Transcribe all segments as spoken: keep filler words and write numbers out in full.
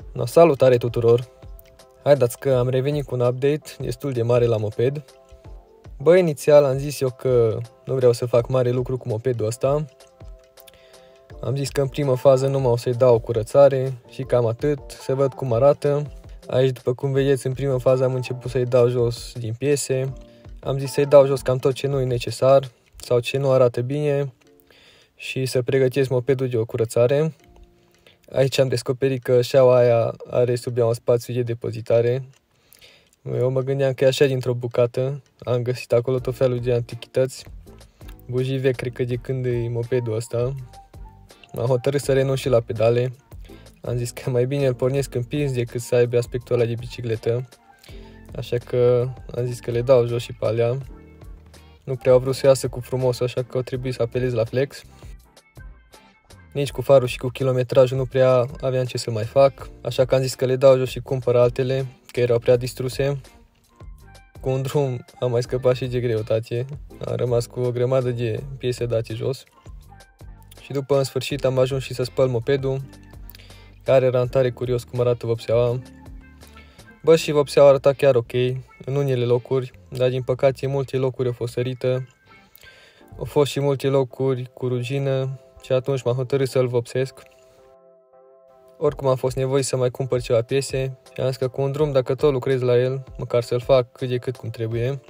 No, salutare tuturor! Haideți că am revenit cu un update destul de mare la moped. Bă, inițial am zis eu că nu vreau să fac mare lucru cu mopedul ăsta. Am zis că în primă fază numai o să-i dau o curățare și cam atât, să văd cum arată. Aici, după cum vedeți, în primă fază am început să-i dau jos din piese. Am zis să-i dau jos cam tot ce nu e necesar sau ce nu arată bine și să pregătesc mopedul de o curățare. Aici am descoperit că șaua aia are sub ea un spațiu de depozitare. Eu mă gândeam că e așa dintr-o bucată. Am găsit acolo tot felul de antichități. Bujii vechi, cred că de când e mopedul ăsta. M-am hotărât să renunț și la pedale. Am zis că mai bine îl pornesc împins decât să aibă aspectul ăla de bicicletă. Așa că am zis că le dau jos și pe alea. Nu prea au vrut să iasă cu frumos, așa că au trebuit să apelez la flex. Nici cu farul și cu kilometrajul nu prea aveam ce să mai fac, așa că am zis că le dau jos și cumpăr altele, că erau prea distruse. Cu un drum am mai scăpat și de greutate, am rămas cu o grămadă de piese date jos. Și după în sfârșit am ajuns și să spăl mopedul, care era tare curios cum arată vopseaua. Bă, și vopseaua arăta chiar ok, în unele locuri, dar din păcate multe locuri au fost sărită. Au fost și multe locuri cu rugină. Și atunci m-am hotărât să-l vopsesc. Oricum am fost nevoit să mai cumpăr ceva piese și am zis că cu un drum, dacă tot lucrez la el, măcar să-l fac cât de cât cum trebuie.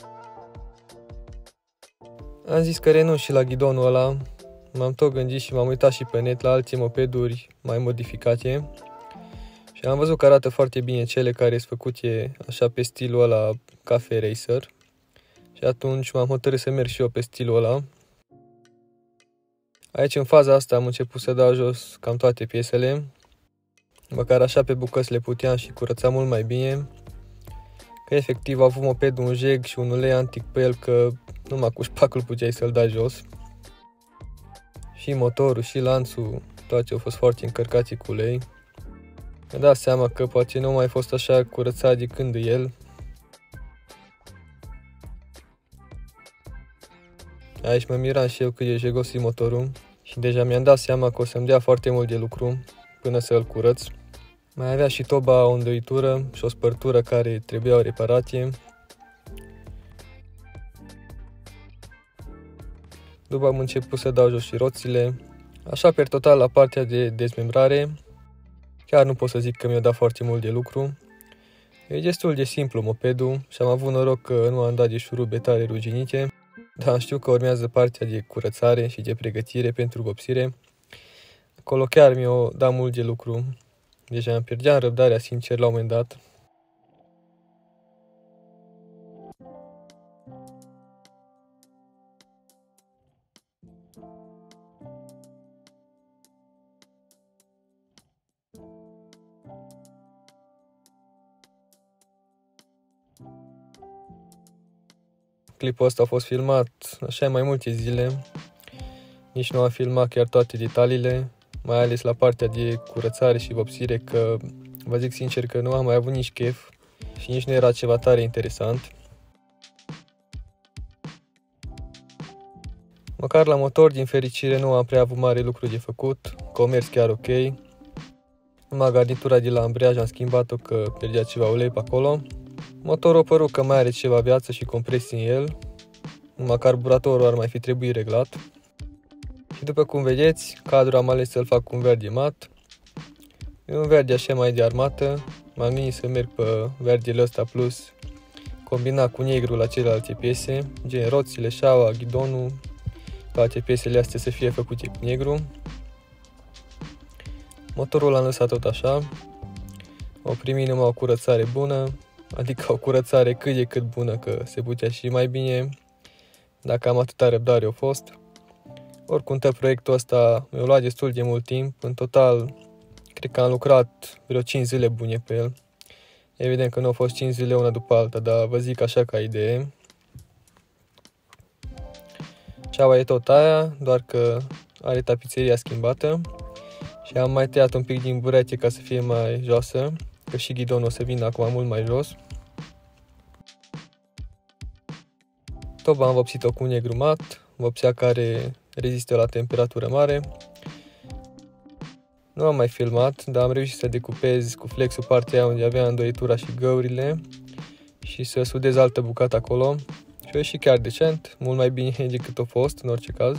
Am zis că renunț și la ghidonul ăla. M-am tot gândit și m-am uitat și pe net la alte mopeduri mai modificate. Și am văzut că arată foarte bine cele care sunt făcute așa pe stilul ăla Cafe Racer. Și atunci m-am hotărât să merg și eu pe stilul ăla. Aici, în faza asta, am început să dau jos cam toate piesele. Măcar așa pe bucăți le puteam și curăța mult mai bine. Că efectiv a avut mopedul un jeg și un ulei antic pe el, că numai cu șpacul puteai să-l dai jos. Și motorul și lanțul, toate au fost foarte încărcați cu ulei. Mi-am dat seama că poate nu mai fost așa curățat de când e el. Aici mă miram și eu cât de jegos e motorul și deja mi-am dat seama că o să-mi dea foarte mult de lucru până să-l curăț. Mai avea și toba o îndoitură și o spărtură care trebuiau reparate. După am început să dau jos și roțile. Așa, per total, la partea de dezmembrare, chiar nu pot să zic că mi-a dat foarte mult de lucru. E destul de simplu mopedul și am avut noroc că nu am dat de șurube tare ruginite. Dar știu că urmează partea de curățare și de pregătire pentru vopsire. Acolo chiar mi-o dat mult de lucru. Deja îmi pierdeam răbdarea, sincer, la un moment dat. Clipul ăsta a fost filmat așa mai multe zile. Nici nu am filmat chiar toate detaliile, mai ales la partea de curățare și vopsire, că vă zic sincer că nu am mai avut nici chef și nici nu era ceva tare interesant. Măcar la motor, din fericire, nu am prea avut mare lucru de făcut, că o mers chiar ok. Numai garnitura de la ambreiaj am schimbat-o că pierdea ceva ulei pe acolo. Motorul a părut că mai are ceva viață și compresii în el, numai carburatorul ar mai fi trebuit reglat. Și după cum vedeți, cadrul am ales să-l fac cu un verde mat. E un verde așa mai de armată, m-am gândit să merg pe verdele ăsta plus combinat cu negru la celelalte piese, gen roțile, șaua, ghidonul, toate piesele astea să fie făcute cu negru. Motorul l-am lăsat tot așa, o primit numai o curățare bună. Adică o curățare cât de cât bună, că se putea și mai bine, dacă am atâta răbdare a fost. Oricum, tot proiectul ăsta mi-a luat destul de mult timp. În total, cred că am lucrat vreo cinci zile bune pe el. Evident că nu au fost cinci zile una după alta, dar vă zic așa ca idee. Ceaua e tot aia, doar că are tapiseria schimbată. Și am mai tăiat un pic din burete ca să fie mai joasă, că și ghidonul o să vină acum mult mai jos. Toba am vopsit-o cu negru mat, vopsea care rezistă la temperatură mare. Nu am mai filmat, dar am reușit să decupez cu flexul partea aia unde avea îndoitura și găurile și să sudez altă bucată acolo. Și a ieșit chiar decent, mult mai bine decât a fost în orice caz.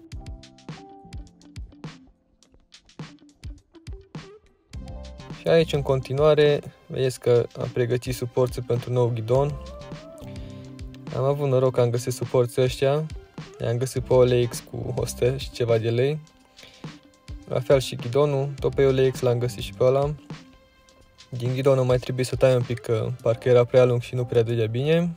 Și aici în continuare vedeți că am pregătit suporțe pentru nou ghidon. Am avut noroc că am găsit suporții ăștia. I-am găsit pe O L X cu o sută și ceva de lei. La fel și ghidonul, tot pe O L X l-am găsit și pe ăla. Din ghidonul mai trebuie să tai un pic, că parcă era prea lung și nu prea dădea bine.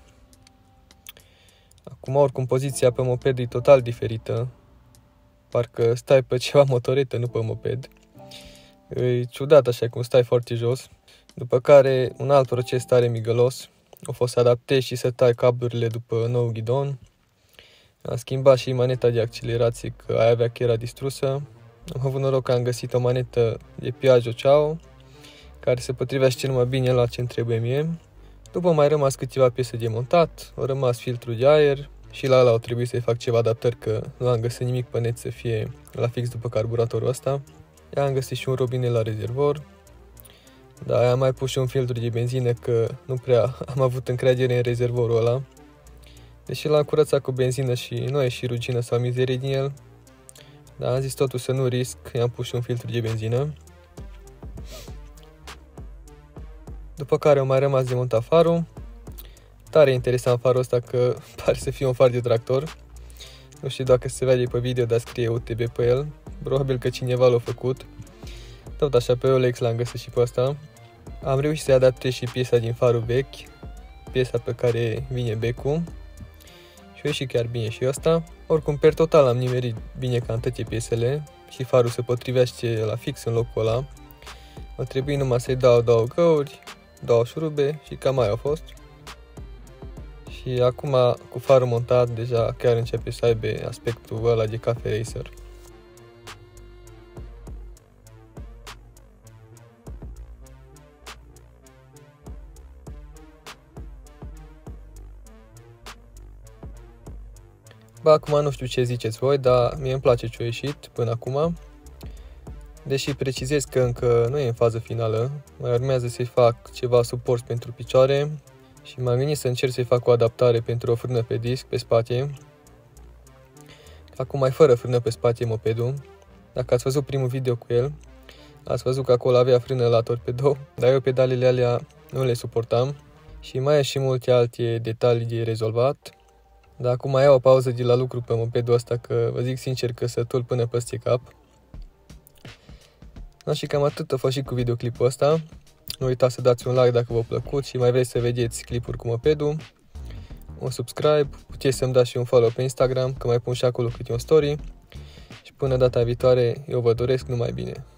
Acum oricum poziția pe moped e total diferită. Parcă stai pe ceva motoretă, nu pe moped. E ciudat așa cum stai foarte jos. După care un alt proces tare migălos. A fost să adaptezi și să tai cablurile după nou ghidon. Am schimbat și maneta de accelerație, că aia avea că era distrusă. Am avut noroc că am găsit o manetă de Piaggio Ciao, care se potrivește numai bine la ce-mi trebuie mie. După mai rămas câteva piese de montat, au rămas filtrul de aer și la ăla au trebuit să-i fac ceva adaptări, că nu am găsit nimic pe net să fie la fix după carburatorul ăsta. I-am găsit și un robinet la rezervor. Dar am mai pus și un filtru de benzină, că nu prea am avut încredere în rezervorul ăla. Deși l-am curățat cu benzină și nu a ieșit rugină sau mizerie din el. Dar am zis totuși să nu risc, i-am pus și un filtru de benzină. După care au mai rămas de montat farul. Tare interesant farul ăsta, că pare să fie un far de tractor. Nu știu dacă se vede pe video, dar scrie U T B pe el. Probabil că cineva l-a făcut. Tot așa pe O L X l-am găsit și pe ăsta. Am reușit să-i adaptez și piesa din farul vechi, piesa pe care vine becul. Și a ieșit chiar bine și ăsta. Oricum, per total am nimerit bine cam toate piesele și farul se potrivește la fix în locul ăla. O trebuie numai să-i dau două găuri, două șurube și cam mai a fost. Și acum, cu farul montat, deja chiar începe să aibă aspectul ăla de cafe racer. Bă, acum nu știu ce ziceți voi, dar mie îmi place ce a ieșit până acum. Deși precizez că încă nu e în fază finală, mai urmează să-i fac ceva suport pentru picioare și m-am gândit să încerc să-i fac o adaptare pentru o frână pe disc pe spate. Acum mai fără frână pe spate mopedul. Dacă ați văzut primul video cu el, ați văzut că acolo avea frână la torpedou, dar eu pedalele alea nu le suportam și mai e și multe alte detalii de rezolvat. Dar acum mai iau o pauză de la lucru pe mopedul ăsta, că vă zic sincer că sătul până peste cap. Da, și cam atât a fost și cu videoclipul ăsta. Nu uitați să dați un like dacă v-a plăcut și mai vreți să vedeți clipuri cu mopedul. Un subscribe, puteți să-mi dați și un follow pe Instagram, că mai pun și acolo câte un story. Și până data viitoare, eu vă doresc numai bine.